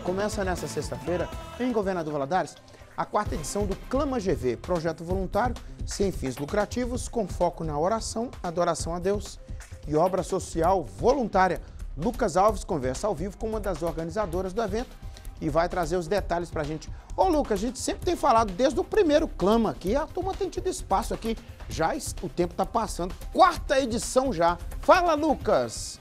Começa nesta sexta-feira, em Governador Valadares, a quarta edição do Clama GV, projeto voluntário sem fins lucrativos, com foco na oração, adoração a Deus e obra social voluntária. Lucas Alves conversa ao vivo com uma das organizadoras do evento e vai trazer os detalhes pra gente. Ô Lucas, a gente sempre tem falado desde o primeiro Clama aqui, a turma tem tido espaço aqui, já o tempo tá passando, quarta edição já. Fala, Lucas!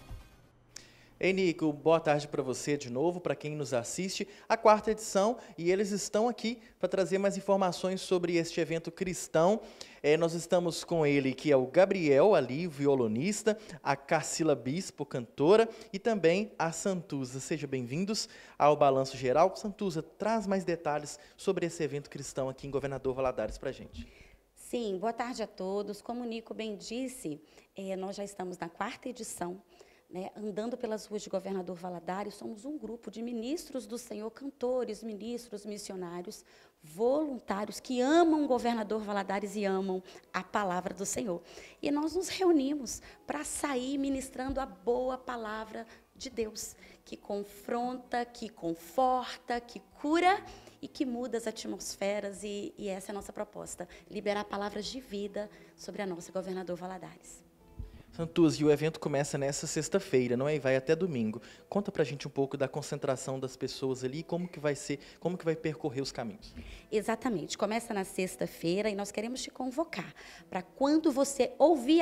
Ei, Nico, boa tarde para você de novo, para quem nos assiste, a quarta edição, e eles estão aqui para trazer mais informações sobre este evento cristão. Nós estamos com ele, que é o Gabriel ali, violonista, a Carcila Bispo, cantora, e também a Santuza. Sejam bem-vindos ao Balanço Geral. Santuza, traz mais detalhes sobre esse evento cristão aqui em Governador Valadares para a gente. Sim, boa tarde a todos. Como o Nico bem disse, nós já estamos na quarta edição, andando pelas ruas de Governador Valadares. Somos um grupo de ministros do Senhor, cantores, ministros, missionários, voluntários que amam Governador Valadares e amam a palavra do Senhor. E nós nos reunimos para sair ministrando a boa palavra de Deus, que confronta, que conforta, que cura e que muda as atmosferas, e essa é a nossa proposta, liberar palavras de vida sobre a nossa Governador Valadares. Santuza, e o evento começa nessa sexta-feira, não é? E vai até domingo. Conta pra gente um pouco da concentração das pessoas ali, como que vai ser, como que vai percorrer os caminhos. Exatamente, começa na sexta-feira e nós queremos te convocar para quando você ouvir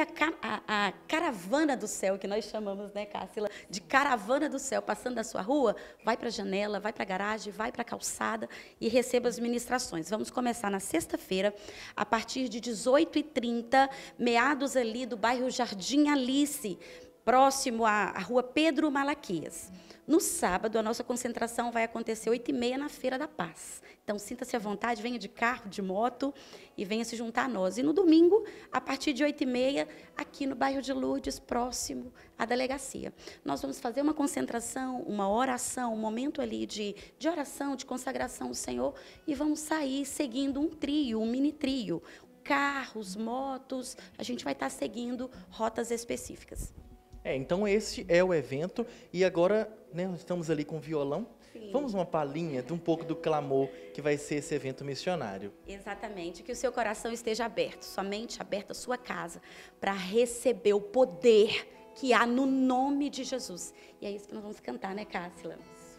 a caravana do céu, que nós chamamos, né, Cássila, de caravana do céu, passando da sua rua, vai para a janela, vai para a garagem, vai para a calçada e receba as ministrações. Vamos começar na sexta-feira, a partir de 18h30, meados ali do bairro Jardim Alice, próximo à rua Pedro Malaquias. No sábado, a nossa concentração vai acontecer 8h30 na Feira da Paz. Então, sinta-se à vontade, venha de carro, de moto e venha se juntar a nós. E no domingo, a partir de 8h30, aqui no bairro de Lourdes, próximo à delegacia. Nós vamos fazer uma concentração, uma oração, um momento ali de oração, de consagração ao Senhor, e vamos sair seguindo um trio, um mini trio. Carros, motos, a gente vai estar seguindo rotas específicas. Então esse é o evento, e agora, né, nós estamos ali com o violão. Sim. Vamos uma palhinha de um pouco do clamor que vai ser esse evento missionário. Exatamente, que o seu coração esteja aberto, sua mente aberta, a sua casa, para receber o poder que há no nome de Jesus. E é isso que nós vamos cantar, né, Cássila?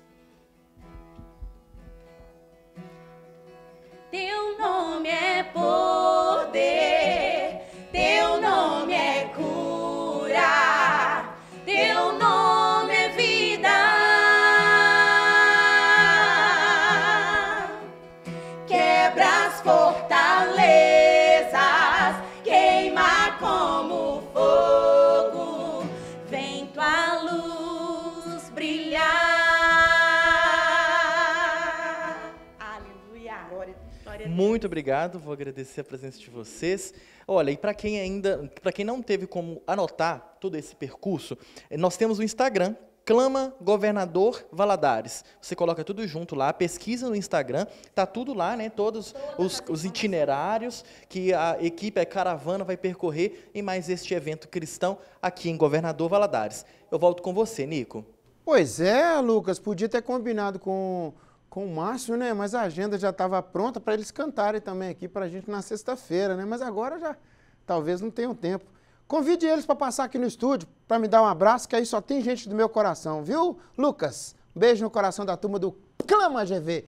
Teu nome é poder, teu nome é cura, teu nome é vida. Quebra as fortalezas, queima como fogo, vem tua luz brilhar. Aleluia. Glória. Muito obrigado, vou agradecer a presença de vocês. Olha, e para quem não teve como anotar todo esse percurso, nós temos o Instagram, Clama Governador Valadares. Você coloca tudo junto lá, pesquisa no Instagram, tá tudo lá, né? Todos os itinerários que a equipe, a caravana vai percorrer em mais este evento cristão aqui em Governador Valadares. Eu volto com você, Nico. Pois é, Lucas, podia ter combinado com o Márcio, né? Mas a agenda já estava pronta para eles cantarem também aqui para a gente na sexta-feira, né? Mas agora já talvez não tenham tempo. Convide eles para passar aqui no estúdio, para me dar um abraço, que aí só tem gente do meu coração, viu, Lucas? Beijo no coração da turma do Clama GV.